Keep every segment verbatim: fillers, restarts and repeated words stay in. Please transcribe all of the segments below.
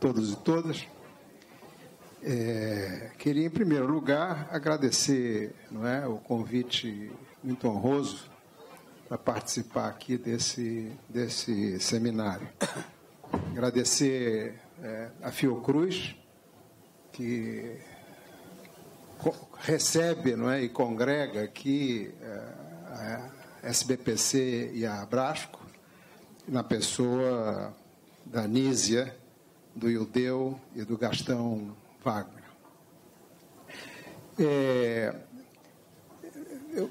todos e todas. É, queria, em primeiro lugar, agradecer, não é, o convite muito honroso para participar aqui desse, desse seminário. Agradecer é, a Fiocruz, que recebe, não é, e congrega aqui é, a S B P C e a Abrasco, na pessoa da Nízia, do Ildeu e do Gastão Wagner. É, eu,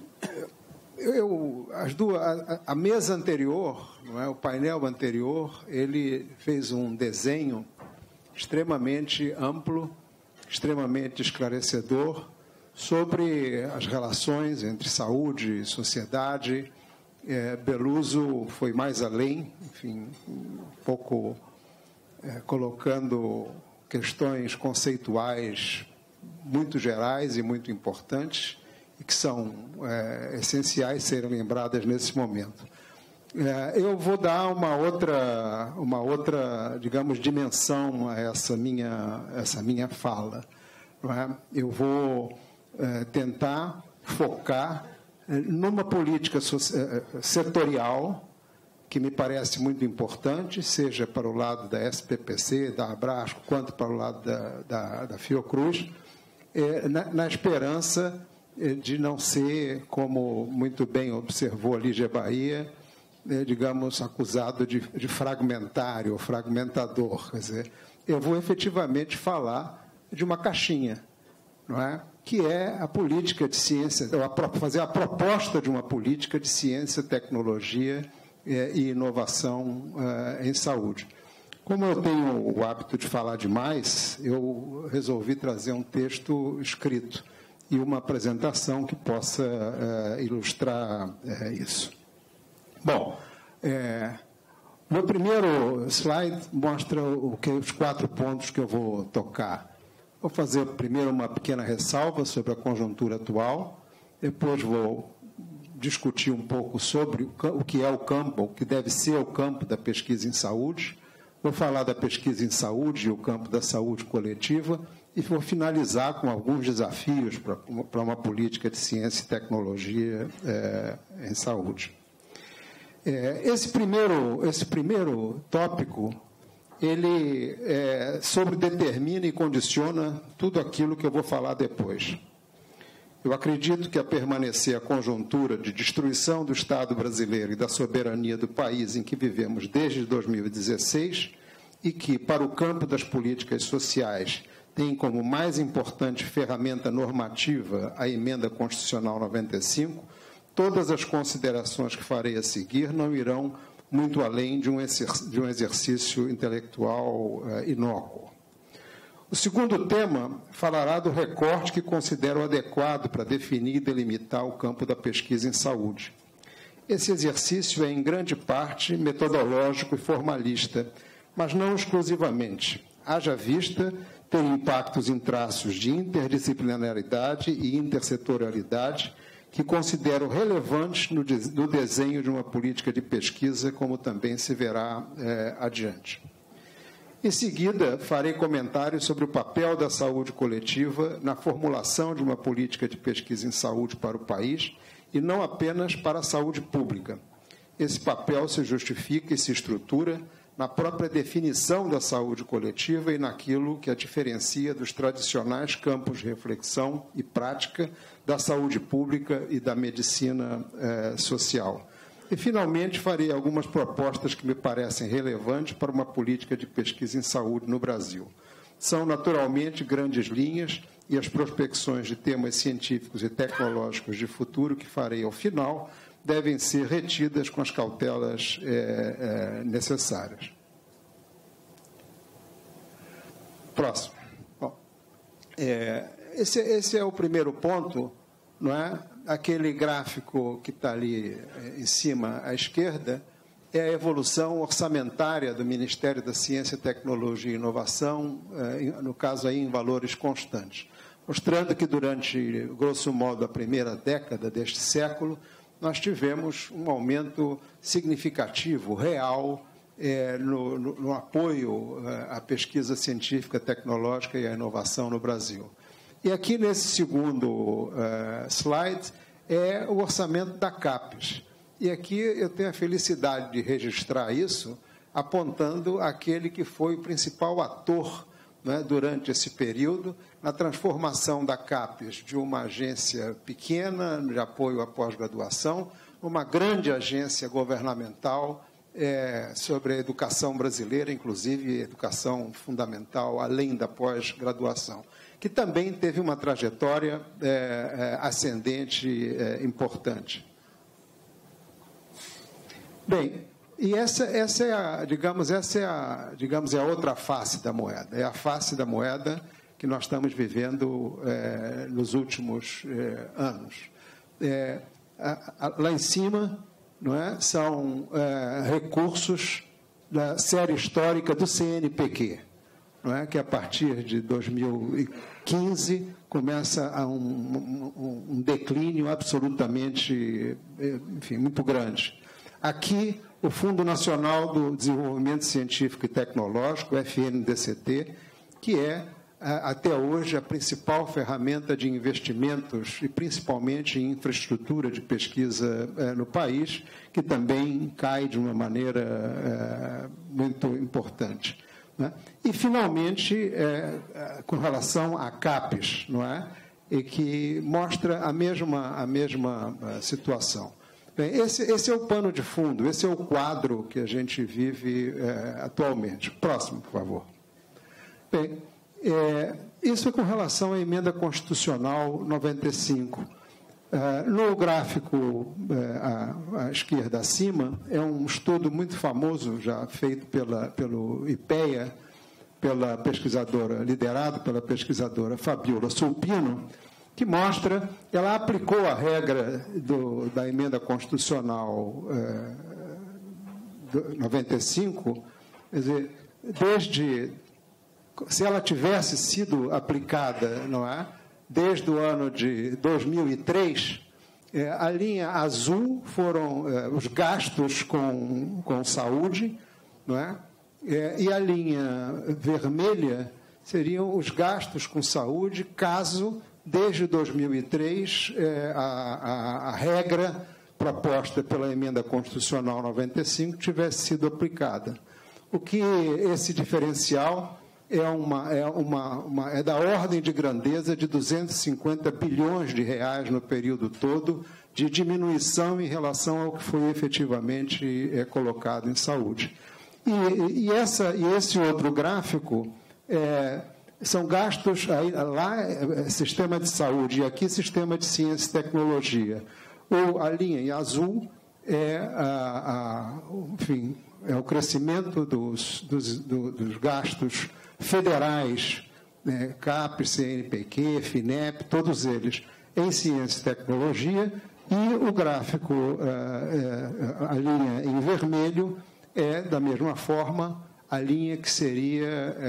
eu, as duas, a, a mesa anterior, não é, o painel anterior, ele fez um desenho extremamente amplo, extremamente esclarecedor sobre as relações entre saúde e sociedade. É, Beluso foi mais além, enfim, um pouco é, colocando questões conceituais muito gerais e muito importantes e que são é, essenciais serem lembradas nesse momento. É, eu vou dar uma outra, uma outra, digamos, dimensão a essa minha, essa minha fala. Não é? Eu vou é, tentar focar numa política setorial que me parece muito importante, seja para o lado da S P P C, da Abrasco, quanto para o lado da, da, da Fiocruz, é, na, na esperança de não ser, como muito bem observou a Lígia Bahia, é, digamos, acusado de, de fragmentário ou fragmentador. Quer dizer, eu vou efetivamente falar de uma caixinha, não é? Que é a política de ciência, fazer a proposta de uma política de ciência, tecnologia e inovação em saúde. Como eu tenho o hábito de falar demais, eu resolvi trazer um texto escrito e uma apresentação que possa ilustrar isso. Bom, é, meu primeiro slide mostra o que, os quatro pontos que eu vou tocar. Vou fazer primeiro uma pequena ressalva sobre a conjuntura atual, depois vou discutir um pouco sobre o que é o campo, o que deve ser o campo da pesquisa em saúde, vou falar da pesquisa em saúde e o campo da saúde coletiva e vou finalizar com alguns desafios para, para uma política de ciência e tecnologia é, em saúde. É, esse, primeiro, esse primeiro tópico ele é, sobredetermina e condiciona tudo aquilo que eu vou falar depois. Eu acredito que, a permanecer a conjuntura de destruição do Estado brasileiro e da soberania do país em que vivemos desde dois mil e dezesseis, e que, para o campo das políticas sociais, tem como mais importante ferramenta normativa a Emenda Constitucional noventa e cinco, todas as considerações que farei a seguir não irão muito além de um exercício intelectual inócuo. O segundo tema falará do recorte que considero adequado para definir e delimitar o campo da pesquisa em saúde. Esse exercício é, em grande parte, metodológico e formalista, mas não exclusivamente. Haja vista ter impactos em traços de interdisciplinaridade e intersetorialidade que considero relevantes no, de, no desenho de uma política de pesquisa, como também se verá é, adiante. Em seguida, farei comentários sobre o papel da saúde coletiva na formulação de uma política de pesquisa em saúde para o país e não apenas para a saúde pública. Esse papel se justifica e se estrutura na própria definição da saúde coletiva e naquilo que a diferencia dos tradicionais campos de reflexão e prática da saúde pública e da medicina eh, social. E, finalmente, farei algumas propostas que me parecem relevantes para uma política de pesquisa em saúde no Brasil. São, naturalmente, grandes linhas e as prospecções de temas científicos e tecnológicos de futuro que farei ao final devem ser retidas com as cautelas é, é, necessárias. Próximo. Bom, é, esse, esse é o primeiro ponto, não é? Aquele gráfico que está ali em cima à esquerda é a evolução orçamentária do Ministério da Ciência, Tecnologia e Inovação, no caso aí em valores constantes, mostrando que durante, grosso modo, a primeira década deste século, nós tivemos um aumento significativo, real, é, no, no, no apoio à pesquisa científica, tecnológica e à inovação no Brasil. E aqui, nesse segundo uh, slide, é o orçamento da CAPES. E aqui eu tenho a felicidade de registrar isso, apontando aquele que foi o principal ator, né, durante esse período, na transformação da CAPES de uma agência pequena de apoio à pós-graduação, uma grande agência governamental é, sobre a educação brasileira, inclusive educação fundamental, além da pós-graduação, que também teve uma trajetória é, é, ascendente é, importante. Bem, e essa, essa é a, digamos, essa é a, digamos, é a outra face da moeda, é a face da moeda que nós estamos vivendo é, nos últimos é, anos. É, a, a, lá em cima, não é, são é, recursos da série histórica do C N P Q, não é, que a partir de dois mil e quinze começa a um, um, um declínio absolutamente, enfim, muito grande. Aqui, o Fundo Nacional do Desenvolvimento Científico e Tecnológico, F N D C T, que é, até hoje, a principal ferramenta de investimentos, e principalmente em infraestrutura de pesquisa no país, que também cai de uma maneira muito importante. E, finalmente, com relação à CAPES, não é? E que mostra a mesma, a mesma situação. Bem, esse, esse é o pano de fundo, esse é o quadro que a gente vive é, atualmente. Próximo, por favor. Bem, é, isso é com relação à emenda constitucional noventa e cinco. É, no gráfico é, à, à esquerda acima, é um estudo muito famoso, já feito pela, pelo IPEA, pela pesquisadora, liderado pela pesquisadora Fabiola Sulpino, que mostra, ela aplicou a regra do, da emenda constitucional eh, noventa e cinco, quer dizer, desde, se ela tivesse sido aplicada, não é, desde o ano de dois mil e três, eh, a linha azul foram eh, os gastos com, com saúde, não é, eh, e a linha vermelha seriam os gastos com saúde, caso desde dois mil e três, eh, a, a, a regra proposta pela emenda constitucional noventa e cinco tivesse sido aplicada. O que esse diferencial é, uma, é, uma, uma, é da ordem de grandeza de duzentos e cinquenta bilhões de reais no período todo de diminuição em relação ao que foi efetivamente é, colocado em saúde. E, e, essa, e esse outro gráfico é, são gastos, aí, lá é sistema de saúde e aqui sistema de ciência e tecnologia. Ou a linha em azul é, a, a, enfim, é o crescimento dos, dos, dos gastos federais, né, CAPES, C N P Q, FINEP, todos eles em ciência e tecnologia, e o gráfico, a, a, a linha em vermelho, é, da mesma forma, a linha que seria,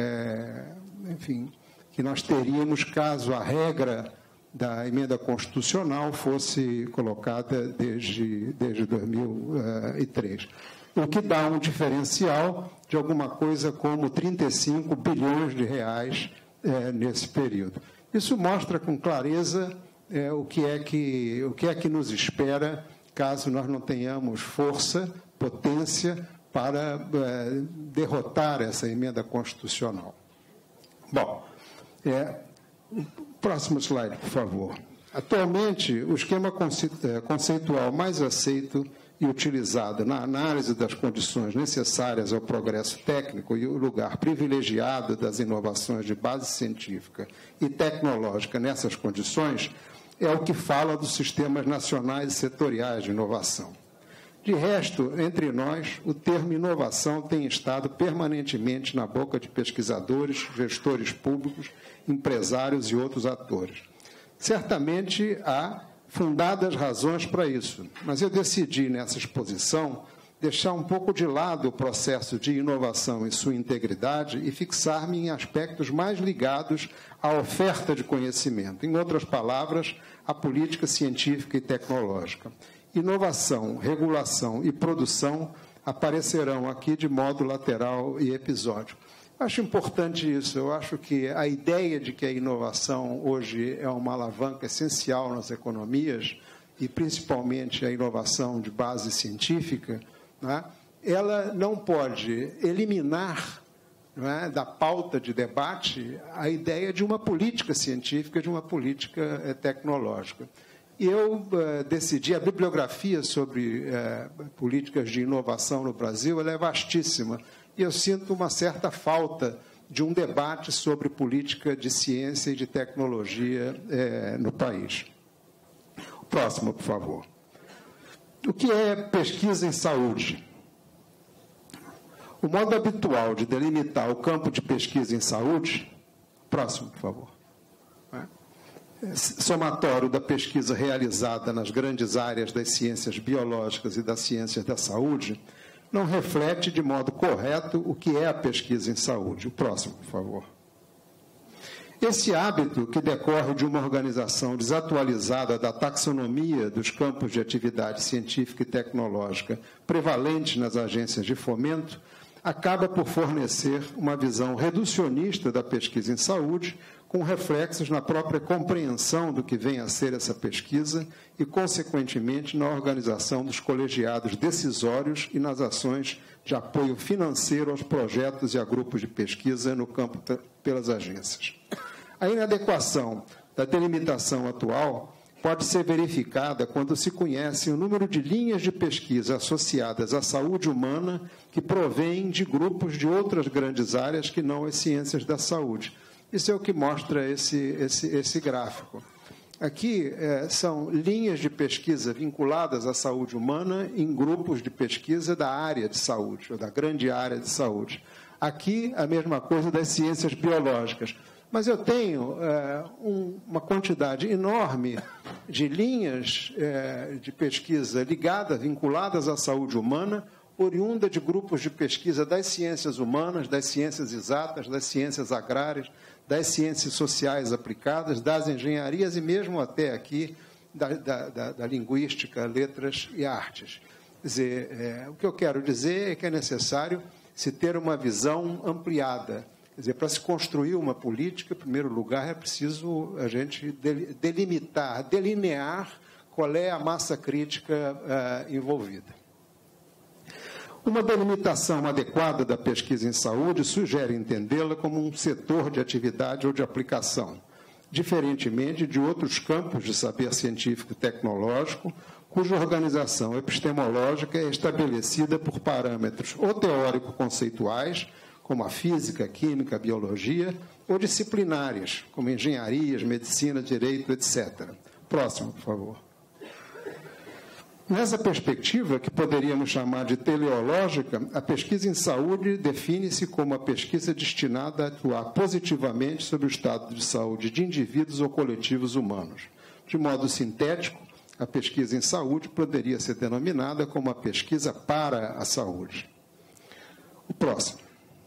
é, enfim, que nós teríamos caso a regra da emenda constitucional fosse colocada desde, desde dois mil e três. O que dá um diferencial de alguma coisa como trinta e cinco bilhões de reais é, nesse período. Isso mostra com clareza é, o, que é que, o que é que nos espera caso nós não tenhamos força, potência para é, derrotar essa emenda constitucional. Bom, é, próximo slide, por favor. Atualmente, o esquema conceitual mais aceito e utilizado na análise das condições necessárias ao progresso técnico e o lugar privilegiado das inovações de base científica e tecnológica nessas condições é o que fala dos sistemas nacionais e setoriais de inovação. De resto, entre nós, o termo inovação tem estado permanentemente na boca de pesquisadores, gestores públicos, empresários e outros atores. Certamente há fundadas razões para isso, mas eu decidi, nessa exposição, deixar um pouco de lado o processo de inovação em sua integridade e fixar-me em aspectos mais ligados à oferta de conhecimento, em outras palavras, à política científica e tecnológica. Inovação, regulação e produção aparecerão aqui de modo lateral e episódico. Acho importante isso. Eu acho que a ideia de que a inovação hoje é uma alavanca essencial nas economias, e principalmente a inovação de base científica, né, ela não pode eliminar, não é, da pauta de debate a ideia de uma política científica, de uma política eh, tecnológica. E eu eh, decidi, a bibliografia sobre eh, políticas de inovação no Brasil, ela é vastíssima, e eu sinto uma certa falta de um debate sobre política de ciência e de tecnologia eh, no país. O próximo, por favor. O que é pesquisa em saúde? O modo habitual de delimitar o campo de pesquisa em saúde, próximo, por favor, é, somatório da pesquisa realizada nas grandes áreas das ciências biológicas e das ciências da saúde, não reflete de modo correto o que é a pesquisa em saúde. O próximo, por favor. Esse hábito, que decorre de uma organização desatualizada da taxonomia dos campos de atividade científica e tecnológica prevalentes nas agências de fomento, acaba por fornecer uma visão reducionista da pesquisa em saúde, com reflexos na própria compreensão do que vem a ser essa pesquisa e, consequentemente, na organização dos colegiados decisórios e nas ações de apoio financeiro aos projetos e a grupos de pesquisa no campo pelas agências. A inadequação da delimitação atual pode ser verificada quando se conhece o número de linhas de pesquisa associadas à saúde humana que provêm de grupos de outras grandes áreas que não as ciências da saúde. Isso é o que mostra esse, esse, esse gráfico. Aqui é, são linhas de pesquisa vinculadas à saúde humana em grupos de pesquisa da área de saúde, ou da grande área de saúde. Aqui, a mesma coisa das ciências biológicas. Mas eu tenho é, um, uma quantidade enorme de linhas é, de pesquisa ligadas, vinculadas à saúde humana, oriunda de grupos de pesquisa das ciências humanas, das ciências exatas, das ciências agrárias, das ciências sociais aplicadas, das engenharias e mesmo até aqui da, da, da, da linguística, letras e artes. Quer dizer, é, o que eu quero dizer é que é necessário se ter uma visão ampliada. Quer dizer, para se construir uma política, em primeiro lugar, é preciso a gente delimitar, delinear qual é a massa crítica uh, envolvida. Uma delimitação adequada da pesquisa em saúde sugere entendê-la como um setor de atividade ou de aplicação, diferentemente de outros campos de saber científico e tecnológico, cuja organização epistemológica é estabelecida por parâmetros ou teórico-conceituais, como a física, a química, a biologia, ou disciplinares, como engenharias, medicina, direito, etcétera. Próximo, por favor. Nessa perspectiva, que poderíamos chamar de teleológica, a pesquisa em saúde define-se como a pesquisa destinada a atuar positivamente sobre o estado de saúde de indivíduos ou coletivos humanos. De modo sintético, a pesquisa em saúde poderia ser denominada como a pesquisa para a saúde. O próximo.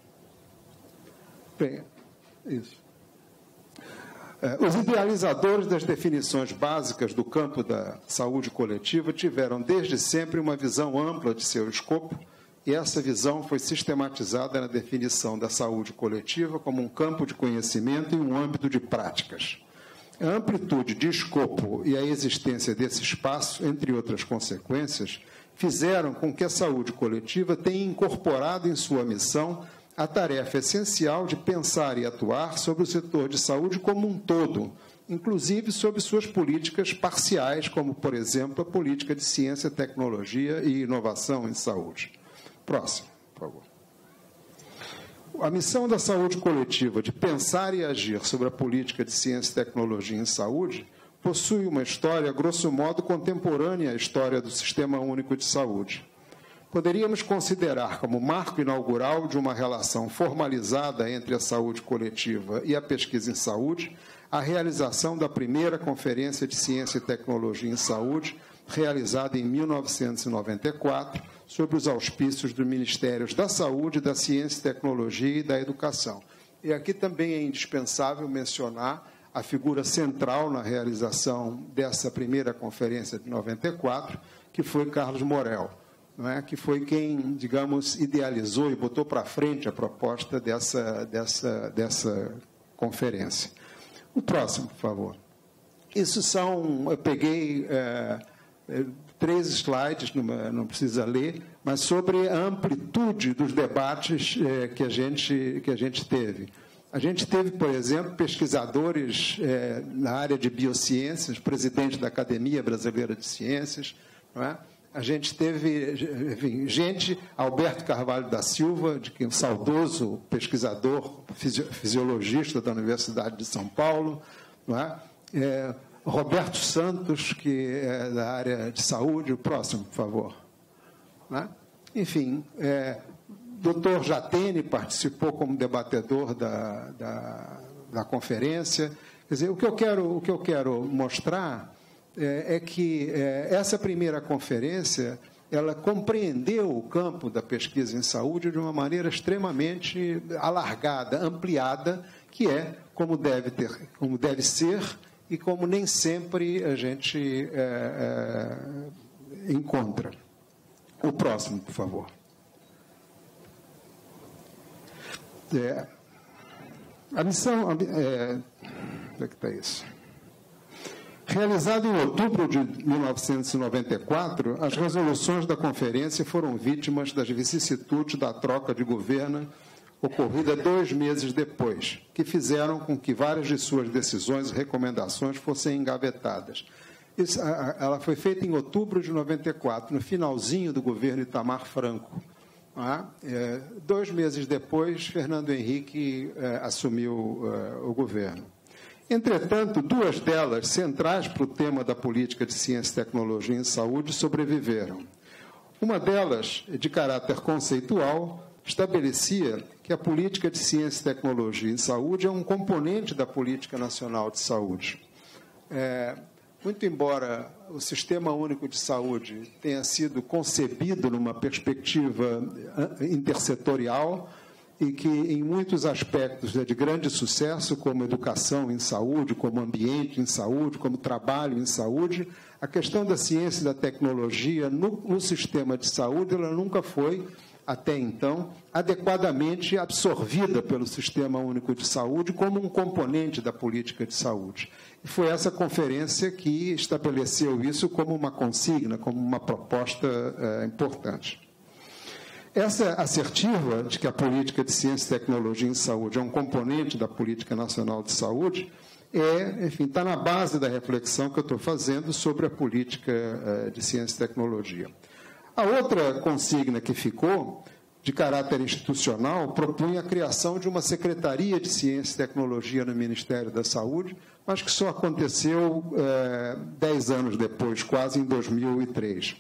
Bem, isso. Os idealizadores das definições básicas do campo da saúde coletiva tiveram desde sempre uma visão ampla de seu escopo, e essa visão foi sistematizada na definição da saúde coletiva como um campo de conhecimento e um âmbito de práticas. A amplitude de escopo e a existência desse espaço, entre outras consequências, fizeram com que a saúde coletiva tenha incorporado em sua missão a tarefa essencial de pensar e atuar sobre o setor de saúde como um todo, inclusive sobre suas políticas parciais, como, por exemplo, a política de ciência, tecnologia e inovação em saúde. Próximo, por favor. A missão da saúde coletiva de pensar e agir sobre a política de ciência e tecnologia em saúde possui uma história, grosso modo, contemporânea à história do Sistema Único de Saúde. Poderíamos considerar como marco inaugural de uma relação formalizada entre a saúde coletiva e a pesquisa em saúde a realização da primeira Conferência de Ciência e Tecnologia em Saúde, realizada em mil novecentos e noventa e quatro, sob os auspícios dos Ministérios da Saúde, da Ciência e Tecnologia e da Educação. E aqui também é indispensável mencionar a figura central na realização dessa primeira Conferência de noventa e quatro, que foi Carlos Morel. não é, que foi quem, digamos, idealizou e botou para frente a proposta dessa, dessa, dessa conferência. O próximo, por favor. Isso são, eu peguei é, três slides, não, não precisa ler, mas sobre a amplitude dos debates é, que, a gente, que a gente teve. A gente teve, por exemplo, pesquisadores é, na área de biociências, presidente da Academia Brasileira de Ciências, não é? A gente teve, enfim, gente, Alberto Carvalho da Silva, de quem um saudoso pesquisador, fisiologista da Universidade de São Paulo, não é? É, Roberto Santos, que é da área de saúde. O próximo, por favor. Não é? Enfim, é, doutor Jatene participou como debatedor da, da, da conferência. Quer dizer, o que eu quero, o que eu quero mostrar é, é que é, essa primeira conferência ela compreendeu o campo da pesquisa em saúde de uma maneira extremamente alargada, ampliada, que é como deve ter, como deve ser e como nem sempre a gente é, é, encontra. O próximo, por favor. É, a missão... É, onde é que está isso? Realizada em outubro de mil novecentos e noventa e quatro, as resoluções da conferência foram vítimas das vicissitudes da troca de governo ocorrida dois meses depois, que fizeram com que várias de suas decisões e recomendações fossem engavetadas. Isso, a, a, ela foi feita em outubro de noventa e quatro, no finalzinho do governo Itamar Franco. Ah, é, dois meses depois, Fernando Henrique é, assumiu é, o governo. Entretanto, duas delas, centrais para o tema da política de ciência, tecnologia e saúde, sobreviveram. Uma delas, de caráter conceitual, estabelecia que a política de ciência, tecnologia e saúde é um componente da política nacional de saúde. É, muito embora o Sistema Único de Saúde tenha sido concebido numa perspectiva intersetorial, e que, em muitos aspectos, é de grande sucesso, como educação em saúde, como ambiente em saúde, como trabalho em saúde, a questão da ciência e da tecnologia no, no sistema de saúde, ela nunca foi, até então, adequadamente absorvida pelo Sistema Único de Saúde como um componente da política de saúde. E foi essa conferência que estabeleceu isso como uma consigna, como uma proposta é, importante. Essa assertiva de que a política de ciência, tecnologia e saúde é um componente da política nacional de saúde é, enfim, está na base da reflexão que eu estou fazendo sobre a política de ciência e tecnologia. A outra consigna que ficou, de caráter institucional, propunha a criação de uma Secretaria de Ciência e Tecnologia no Ministério da Saúde, mas que só aconteceu é, dez anos depois, quase em dois mil e três.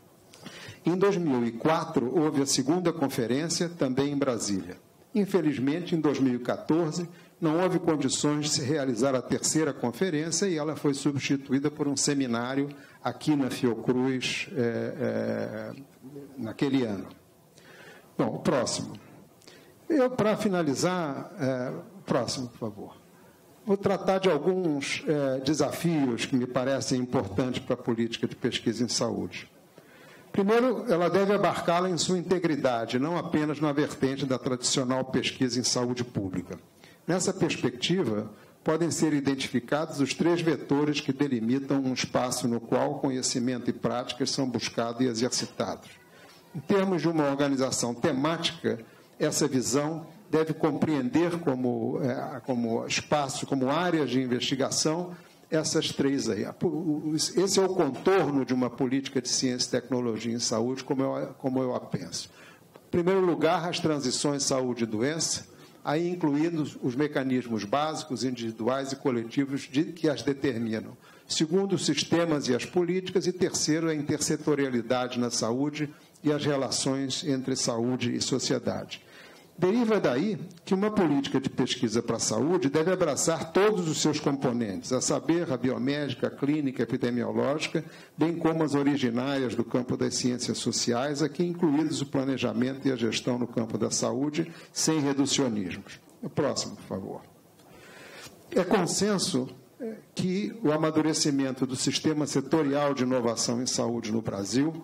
Em dois mil e quatro, houve a segunda conferência, também em Brasília. Infelizmente, em dois mil e quatorze, não houve condições de se realizar a terceira conferência e ela foi substituída por um seminário aqui na Fiocruz, é, é, naquele ano. Bom, o próximo. Eu, para finalizar, é, próximo, por favor. Vou tratar de alguns é, desafios que me parecem importantes para a política de pesquisa em saúde. Primeiro, ela deve abarcá-la em sua integridade, não apenas na vertente da tradicional pesquisa em saúde pública. Nessa perspectiva, podem ser identificados os três vetores que delimitam um espaço no qual conhecimento e práticas são buscados e exercitados. Em termos de uma organização temática, essa visão deve compreender como, é, como espaço, como áreas de investigação, essas três aí. Esse é o contorno de uma política de ciência, tecnologia e saúde, como eu, como eu a penso. Em primeiro lugar, as transições saúde e doença, aí incluindo os mecanismos básicos, individuais e coletivos de, que as determinam. Segundo, os sistemas e as políticas. E terceiro, a intersetorialidade na saúde e as relações entre saúde e sociedade. Deriva daí que uma política de pesquisa para a saúde deve abraçar todos os seus componentes, a saber, a biomédica, a clínica, a epidemiológica, bem como as originárias do campo das ciências sociais, aqui incluídos o planejamento e a gestão no campo da saúde, sem reducionismos. O próximo, por favor. É consenso que o amadurecimento do sistema setorial de inovação em saúde no Brasil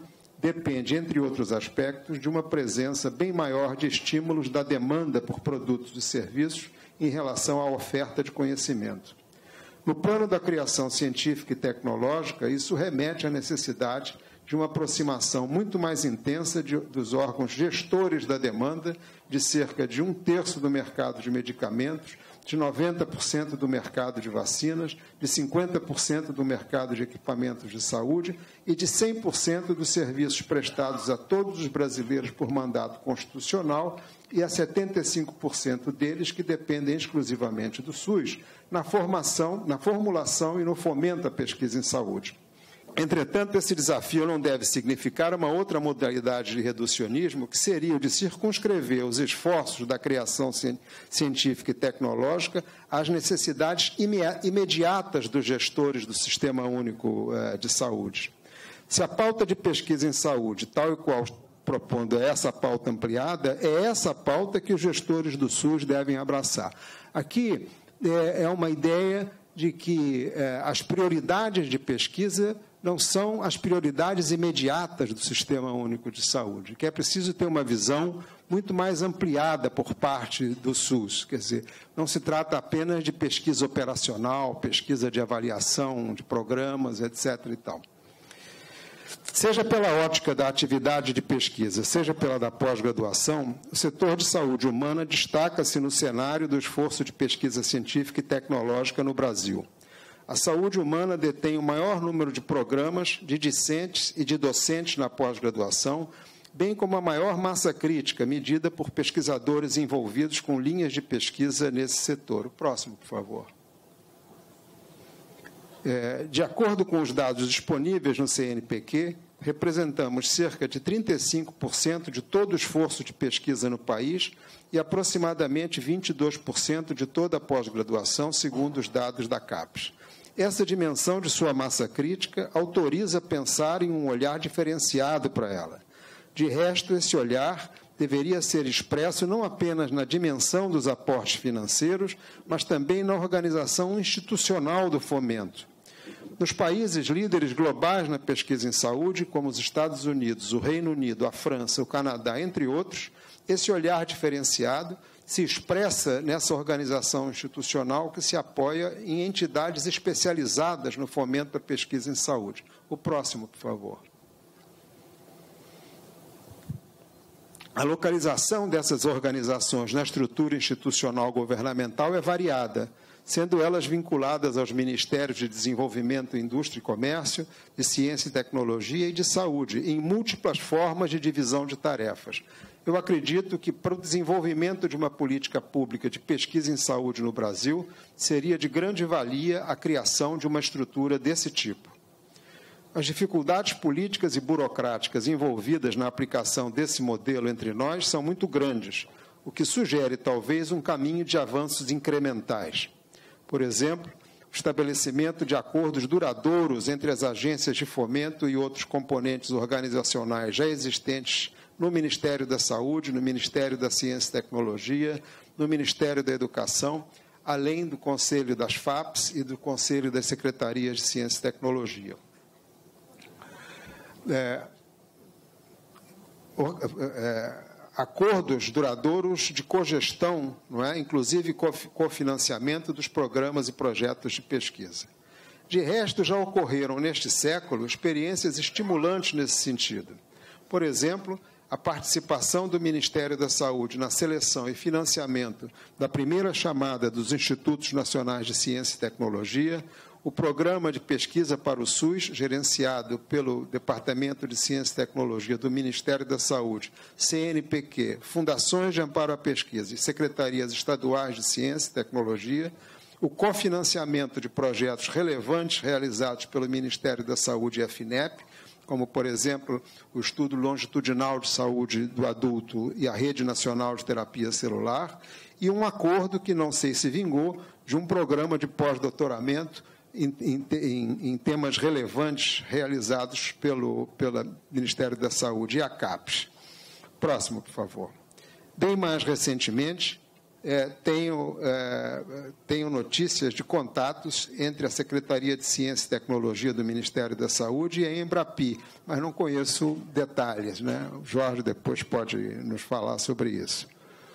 depende, entre outros aspectos, de uma presença bem maior de estímulos da demanda por produtos e serviços em relação à oferta de conhecimento. No plano da criação científica e tecnológica, isso remete à necessidade de uma aproximação muito mais intensa de, dos órgãos gestores da demanda, de cerca de um terço do mercado de medicamentos, de noventa por cento do mercado de vacinas, de cinquenta por cento do mercado de equipamentos de saúde e de cem por cento dos serviços prestados a todos os brasileiros por mandato constitucional e a setenta e cinco por cento deles que dependem exclusivamente do SUS, na formação, na formulação e no fomento à pesquisa em saúde. Entretanto, esse desafio não deve significar uma outra modalidade de reducionismo, que seria o de circunscrever os esforços da criação científica e tecnológica às necessidades imediatas dos gestores do Sistema Único de Saúde. Se a pauta de pesquisa em saúde, tal e qual propondo essa pauta ampliada, é essa pauta que os gestores do SUS devem abraçar. Aqui é uma ideia de que as prioridades de pesquisa não são as prioridades imediatas do Sistema Único de Saúde, que é preciso ter uma visão muito mais ampliada por parte do SUS. Quer dizer, não se trata apenas de pesquisa operacional, pesquisa de avaliação de programas, etcétera e tal. Seja pela ótica da atividade de pesquisa, seja pela da pós-graduação, o setor de saúde humana destaca-se no cenário do esforço de pesquisa científica e tecnológica no Brasil. A saúde humana detém o maior número de programas, de discentes e de docentes na pós-graduação, bem como a maior massa crítica, medida por pesquisadores envolvidos com linhas de pesquisa nesse setor. O próximo, por favor. É, de acordo com os dados disponíveis no C N P Q, representamos cerca de trinta e cinco por cento de todo o esforço de pesquisa no país e aproximadamente vinte e dois por cento de toda a pós-graduação, segundo os dados da CAPES. Essa dimensão de sua massa crítica autoriza pensar em um olhar diferenciado para ela. De resto, esse olhar deveria ser expresso não apenas na dimensão dos aportes financeiros, mas também na organização institucional do fomento. Nos países líderes globais na pesquisa em saúde, como os Estados Unidos, o Reino Unido, a França, o Canadá, entre outros, esse olhar diferenciado se expressa nessa organização institucional que se apoia em entidades especializadas no fomento da pesquisa em saúde. O próximo, por favor. A localização dessas organizações na estrutura institucional governamental é variada, sendo elas vinculadas aos Ministérios de Desenvolvimento, Indústria e Comércio, de Ciência e Tecnologia e de Saúde, em múltiplas formas de divisão de tarefas. Eu acredito que, para o desenvolvimento de uma política pública de pesquisa em saúde no Brasil, seria de grande valia a criação de uma estrutura desse tipo. As dificuldades políticas e burocráticas envolvidas na aplicação desse modelo entre nós são muito grandes, o que sugere, talvez, um caminho de avanços incrementais. Por exemplo, o estabelecimento de acordos duradouros entre as agências de fomento e outros componentes organizacionais já existentes no Ministério da Saúde, no Ministério da Ciência e Tecnologia, no Ministério da Educação, além do Conselho das F A Ps e do Conselho das Secretarias de Ciência e Tecnologia. É, é, acordos duradouros de cogestão, não é? Inclusive cofinanciamento dos programas e projetos de pesquisa. De resto, já ocorreram neste século experiências estimulantes nesse sentido. Por exemplo, a participação do Ministério da Saúde na seleção e financiamento da primeira chamada dos Institutos Nacionais de Ciência e Tecnologia, o Programa de Pesquisa para o SUS, gerenciado pelo Departamento de Ciência e Tecnologia do Ministério da Saúde, C N P Q, Fundações de Amparo à Pesquisa e Secretarias Estaduais de Ciência e Tecnologia, o cofinanciamento de projetos relevantes realizados pelo Ministério da Saúde e a FINEP, como, por exemplo, o Estudo Longitudinal de Saúde do Adulto e a Rede Nacional de Terapia Celular, e um acordo que não sei se vingou, de um programa de pós-doutoramento em, em, em temas relevantes realizados pelo, pelo Ministério da Saúde e a CAPES. Próximo, por favor. Bem mais recentemente, é, tenho, é, tenho notícias de contatos entre a Secretaria de Ciência e Tecnologia do Ministério da Saúde e a Embrapi, mas não conheço detalhes, né? O Jorge depois pode nos falar sobre isso.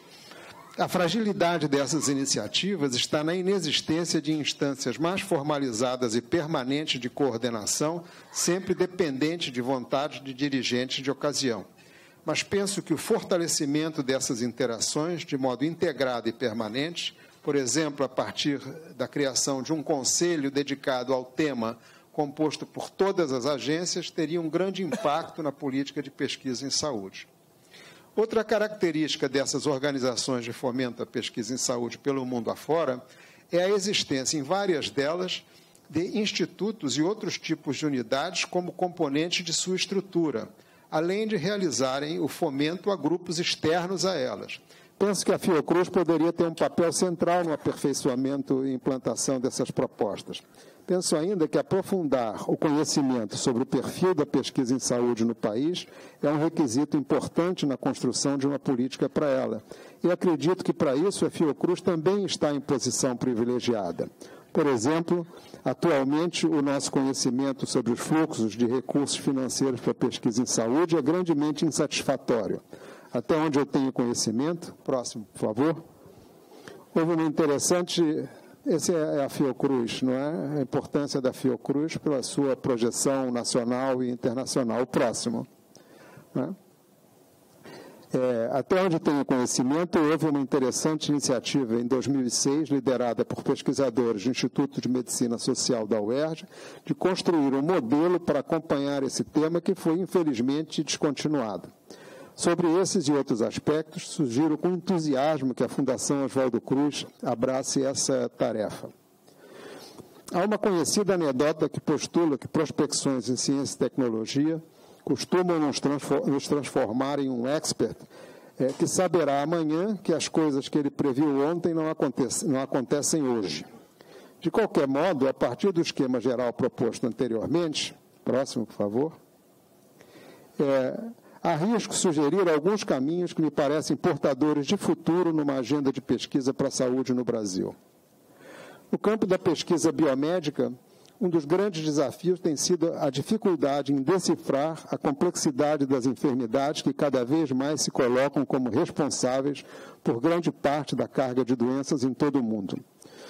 A fragilidade dessas iniciativas está na inexistência de instâncias mais formalizadas e permanentes de coordenação, sempre dependente de vontade de dirigentes de ocasião. Mas penso que o fortalecimento dessas interações, de modo integrado e permanente, por exemplo, a partir da criação de um conselho dedicado ao tema, composto por todas as agências, teria um grande impacto na política de pesquisa em saúde. Outra característica dessas organizações de fomento à pesquisa em saúde pelo mundo afora é a existência, em várias delas, de institutos e outros tipos de unidades como componente de sua estrutura, além de realizarem o fomento a grupos externos a elas. Penso que a Fiocruz poderia ter um papel central no aperfeiçoamento e implantação dessas propostas. Penso ainda que aprofundar o conhecimento sobre o perfil da pesquisa em saúde no país é um requisito importante na construção de uma política para ela. E acredito que, para isso, a Fiocruz também está em posição privilegiada. Por exemplo, atualmente, o nosso conhecimento sobre os fluxos de recursos financeiros para a pesquisa em saúde é grandemente insatisfatório. Até onde eu tenho conhecimento, próximo, por favor, houve uma interessante... Essa é a Fiocruz, não é? A importância da Fiocruz pela sua projeção nacional e internacional. O próximo. Não é? É, até onde tenho conhecimento, houve uma interessante iniciativa em dois mil e seis, liderada por pesquisadores do Instituto de Medicina Social da U E R J, de construir um modelo para acompanhar esse tema que foi, infelizmente, descontinuado. Sobre esses e outros aspectos, sugiro com entusiasmo que a Fundação Oswaldo Cruz abrace essa tarefa. Há uma conhecida anedota que postula que prospecções em ciência e tecnologia costumam nos transformar em um expert é, que saberá amanhã que as coisas que ele previu ontem não acontecem, não acontecem hoje. De qualquer modo, a partir do esquema geral proposto anteriormente, próximo, por favor, é, arrisco sugerir alguns caminhos que me parecem portadores de futuro numa agenda de pesquisa para a saúde no Brasil. No campo da pesquisa biomédica, um dos grandes desafios tem sido a dificuldade em decifrar a complexidade das enfermidades que cada vez mais se colocam como responsáveis por grande parte da carga de doenças em todo o mundo.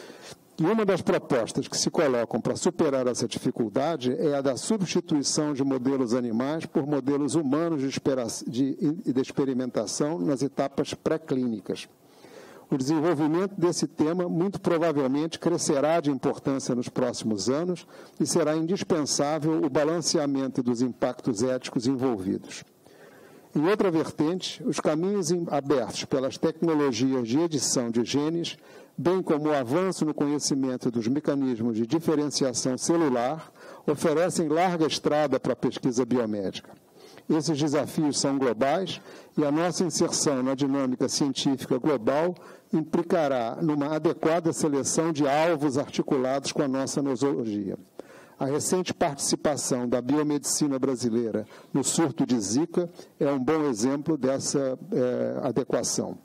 E uma das propostas que se colocam para superar essa dificuldade é a da substituição de modelos animais por modelos humanos de, de, de experimentação nas etapas pré-clínicas. O desenvolvimento desse tema muito provavelmente crescerá de importância nos próximos anos e será indispensável o balanceamento dos impactos éticos envolvidos. Em outra vertente, os caminhos abertos pelas tecnologias de edição de genes, bem como o avanço no conhecimento dos mecanismos de diferenciação celular, oferecem larga estrada para a pesquisa biomédica. Esses desafios são globais e a nossa inserção na dinâmica científica global implicará numa adequada seleção de alvos articulados com a nossa nosologia. A recente participação da biomedicina brasileira no surto de Zika é um bom exemplo dessa é, adequação.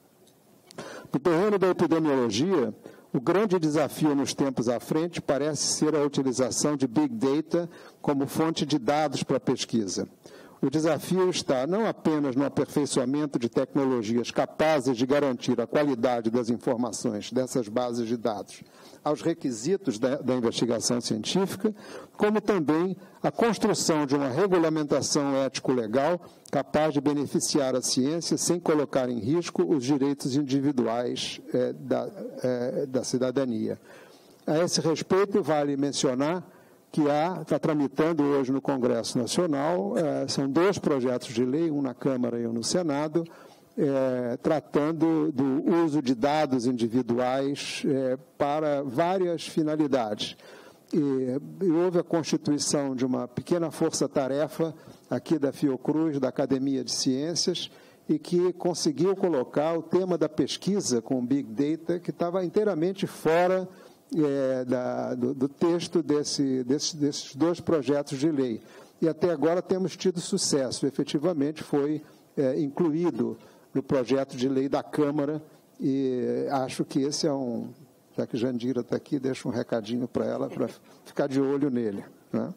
No terreno da epidemiologia, o grande desafio nos tempos à frente parece ser a utilização de Big Data como fonte de dados para a pesquisa. O desafio está não apenas no aperfeiçoamento de tecnologias capazes de garantir a qualidade das informações dessas bases de dados aos requisitos da, da investigação científica, como também a construção de uma regulamentação ético-legal capaz de beneficiar a ciência sem colocar em risco os direitos individuais é, da, é, da cidadania. A esse respeito, vale mencionar que há, está tramitando hoje no Congresso Nacional, eh, são dois projetos de lei, um na Câmara e um no Senado, eh, tratando do uso de dados individuais eh, para várias finalidades. E, e houve a constituição de uma pequena força-tarefa aqui da Fiocruz, da Academia de Ciências, e que conseguiu colocar o tema da pesquisa com Big Data, que estava inteiramente fora É, da, do, do texto desse, desse, desses dois projetos de lei. E até agora temos tido sucesso. Efetivamente foi é, incluído no projeto de lei da Câmara e acho que esse é um, já que Jandira está aqui, deixo um recadinho para ela, para ficar de olho nele, né?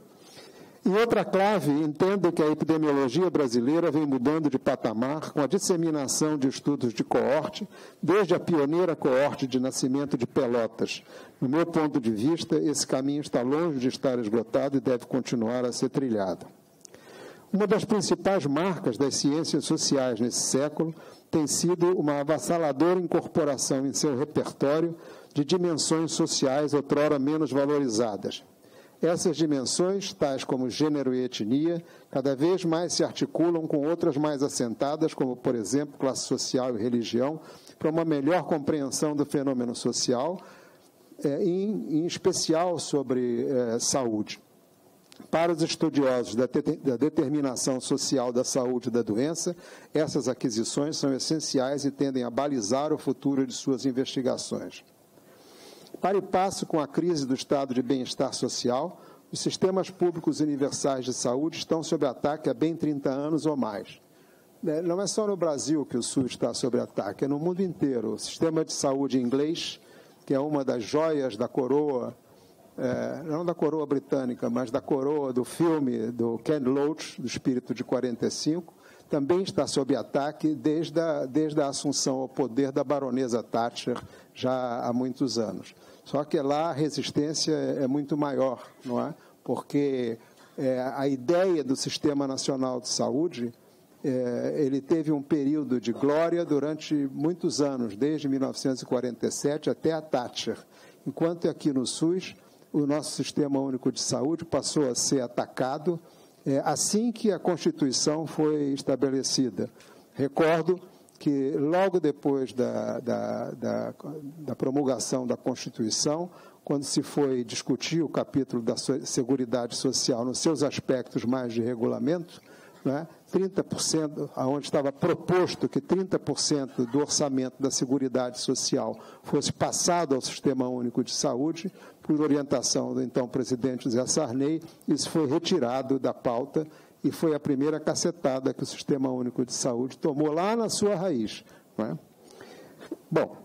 Em outra clave, entendo que a epidemiologia brasileira vem mudando de patamar com a disseminação de estudos de coorte, desde a pioneira coorte de nascimento de Pelotas. No meu ponto de vista, esse caminho está longe de estar esgotado e deve continuar a ser trilhado. Uma das principais marcas das ciências sociais nesse século tem sido uma avassaladora incorporação em seu repertório de dimensões sociais outrora menos valorizadas. Essas dimensões, tais como gênero e etnia, cada vez mais se articulam com outras mais assentadas, como, por exemplo, classe social e religião, para uma melhor compreensão do fenômeno social, é, em, em especial sobre é, saúde. Para os estudiosos da, de, da determinação social da saúde e da doença, essas aquisições são essenciais e tendem a balizar o futuro de suas investigações. Para e passo com a crise do estado de bem-estar social, os sistemas públicos universais de saúde estão sob ataque há bem trinta anos ou mais. Não é só no Brasil que o SUS está sob ataque, é no mundo inteiro. O sistema de saúde inglês, que é uma das joias da coroa, é, não da coroa britânica, mas da coroa do filme do Ken Loach, do Espírito de quarenta e cinco, também está sob ataque desde a, desde a assunção ao poder da baronesa Thatcher, já há muitos anos. Só que lá a resistência é muito maior, não é? Porque é, a ideia do Sistema Nacional de Saúde, é, ele teve um período de glória durante muitos anos, desde mil novecentos e quarenta e sete até a Thatcher, enquanto aqui no SUS, o nosso Sistema Único de Saúde passou a ser atacado é, assim que a Constituição foi estabelecida. Recordo que logo depois da, da, da, da promulgação da Constituição, quando se foi discutir o capítulo da Seguridade Social nos seus aspectos mais de regulamento, né, trinta por cento, onde estava proposto que trinta por cento do orçamento da Seguridade Social fosse passado ao Sistema Único de Saúde, por orientação do então presidente José Sarney, isso foi retirado da pauta e foi a primeira cacetada que o Sistema Único de Saúde tomou lá na sua raiz. Não é? Bom,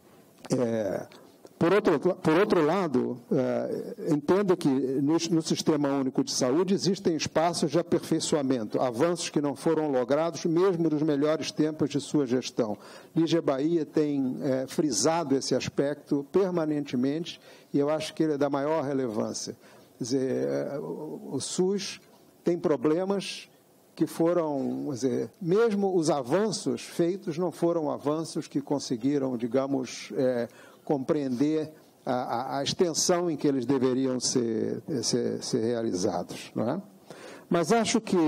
é, por, outro, por outro lado, é, entendo que no, no Sistema Único de Saúde existem espaços de aperfeiçoamento, avanços que não foram logrados mesmo nos melhores tempos de sua gestão. Lígia Bahia tem é, frisado esse aspecto permanentemente e eu acho que ele é da maior relevância. Quer dizer, o, o SUS tem problemas que foram, quer dizer, mesmo os avanços feitos não foram avanços que conseguiram, digamos, é, compreender a, a, a extensão em que eles deveriam ser, ser, ser realizados, não é? Mas acho que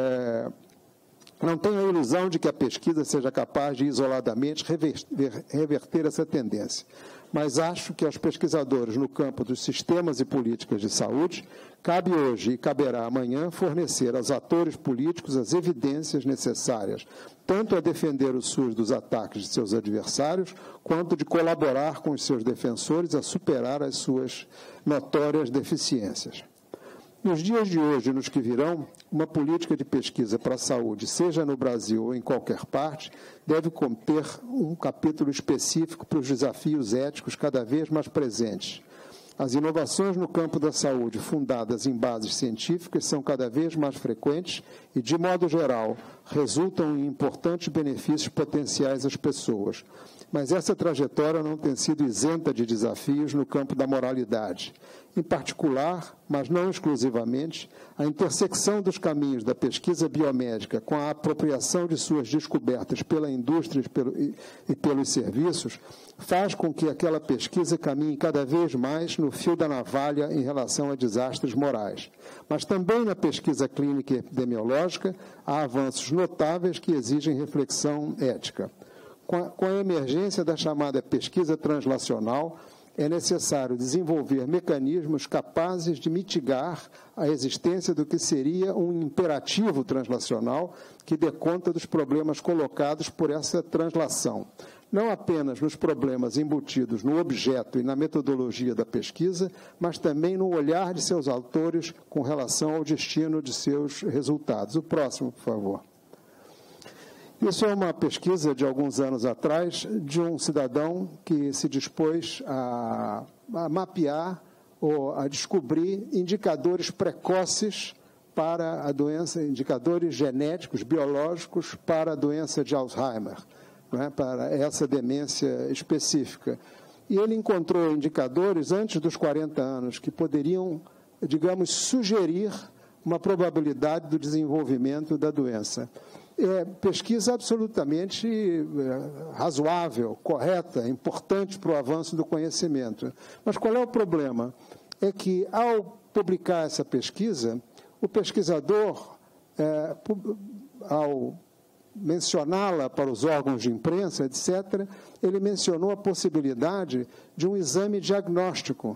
é, não tenho a ilusão de que a pesquisa seja capaz de, isoladamente, reverter, reverter essa tendência. Mas acho que aos pesquisadores no campo dos sistemas e políticas de saúde, cabe hoje e caberá amanhã fornecer aos atores políticos as evidências necessárias, tanto a defender o SUS dos ataques de seus adversários, quanto de colaborar com os seus defensores a superar as suas notórias deficiências. Nos dias de hoje e nos que virão, uma política de pesquisa para a saúde, seja no Brasil ou em qualquer parte, deve conter um capítulo específico para os desafios éticos cada vez mais presentes. As inovações no campo da saúde, fundadas em bases científicas, são cada vez mais frequentes e, de modo geral, resultam em importantes benefícios potenciais às pessoas. Mas essa trajetória não tem sido isenta de desafios no campo da moralidade. Em particular, mas não exclusivamente, a intersecção dos caminhos da pesquisa biomédica com a apropriação de suas descobertas pela indústria e pelos serviços faz com que aquela pesquisa caminhe cada vez mais no fio da navalha em relação a desastres morais. Mas também na pesquisa clínica e epidemiológica há avanços notáveis que exigem reflexão ética. Com a, com a emergência da chamada pesquisa translacional, é necessário desenvolver mecanismos capazes de mitigar a existência do que seria um imperativo translacional que dê conta dos problemas colocados por essa translação, não apenas nos problemas embutidos no objeto e na metodologia da pesquisa, mas também no olhar de seus autores com relação ao destino de seus resultados. O próximo, por favor. Isso é uma pesquisa de alguns anos atrás de um cidadão que se dispôs a, a mapear ou a descobrir indicadores precoces para a doença, indicadores genéticos, biológicos para a doença de Alzheimer, não é? Para essa demência específica. E ele encontrou indicadores antes dos quarenta anos que poderiam, digamos, sugerir uma probabilidade do desenvolvimento da doença. É pesquisa absolutamente é, razoável, correta, importante para o avanço do conhecimento. Mas qual é o problema? É que, ao publicar essa pesquisa, o pesquisador, é, ao mencioná-la para os órgãos de imprensa, etcétera, ele mencionou a possibilidade de um exame diagnóstico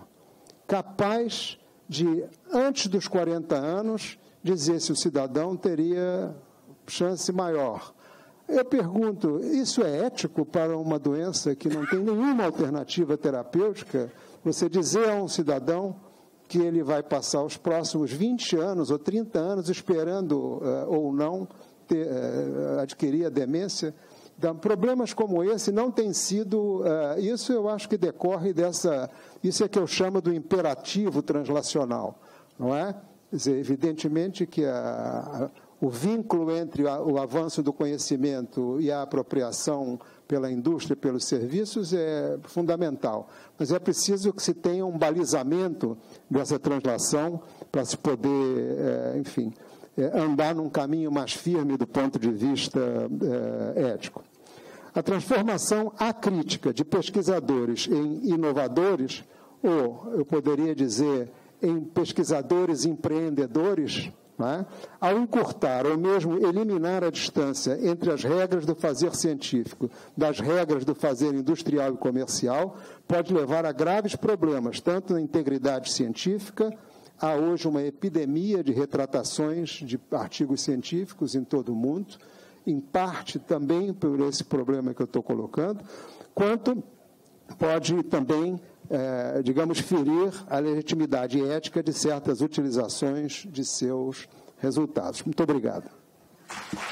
capaz de, antes dos quarenta anos, dizer se o cidadão teria chance maior. Eu pergunto, isso é ético para uma doença que não tem nenhuma alternativa terapêutica? Você dizer a um cidadão que ele vai passar os próximos vinte anos ou trinta anos esperando uh, ou não ter, uh, adquirir a demência? Então, problemas como esse não têm sido... Uh, isso eu acho que decorre dessa... Isso é que eu chamo do imperativo translacional, não é? Quer dizer, evidentemente que a, a, o vínculo entre a, o avanço do conhecimento e a apropriação pela indústria, pelos serviços, é fundamental. Mas é preciso que se tenha um balizamento dessa translação para se poder, é, enfim, é, andar num caminho mais firme do ponto de vista é, ético. A transformação acrítica de pesquisadores em inovadores, ou, eu poderia dizer, em pesquisadores empreendedores, né, ao encurtar ou mesmo eliminar a distância entre as regras do fazer científico das regras do fazer industrial e comercial, pode levar a graves problemas, tanto na integridade científica. Há hoje uma epidemia de retratações de artigos científicos em todo o mundo, em parte também por esse problema que eu estou colocando, quanto pode também, é, digamos, ferir a legitimidade ética de certas utilizações de seus resultados. Muito obrigado.